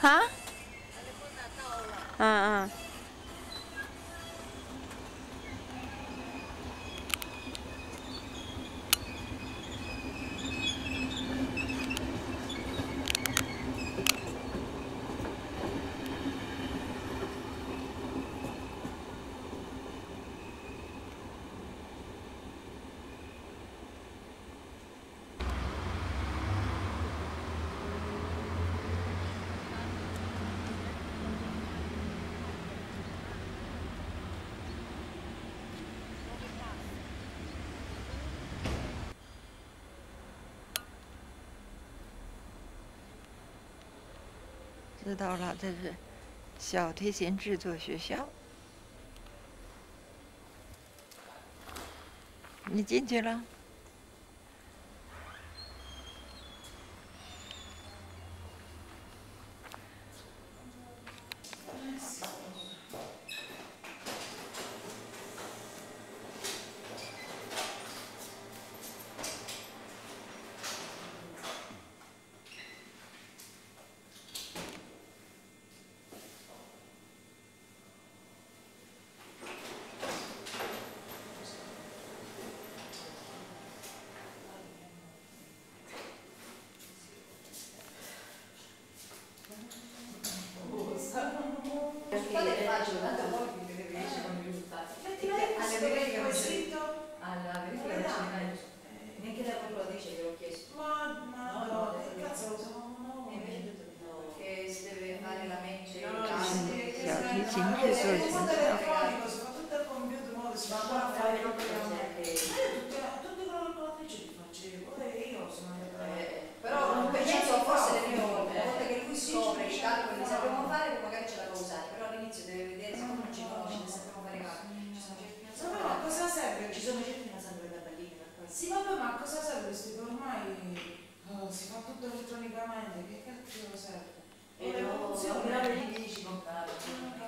Hả? À.知道了，这是小提琴制作学校。你进去了？ Perché è facile, tanto poi riesce con i risultati. Alla verifica non scritto? Alla verifica non c'è neanche da quando lo dice che l'ho chiesto. Ma no, che cazzo lo so? E invece ho detto di no, perché si deve fare la mente, No, i tasti. 小提琴制作学校。 elettronico, si fa tutto al computer, mo si fa ancora a fare robe che non è. Ma io tutte con la calcolatrice li facevo, e io sono andata Però comunque penso forse le prime volte, una volta che lui scopre i calcoli che sappiamo fare, poi magari ce la può usare, però all'inizio deve vedere, siccome non ci conosce, ne sappiamo fare calcoli, ci sono certi non no, ma cosa serve? ci sono certi non sanno le tabelline per questo. Sì, vabbè, ma cosa serve questo? Che ormai si fa tutto elettronicamente, che cazzo serve? E le funzioni, però le dici comprare.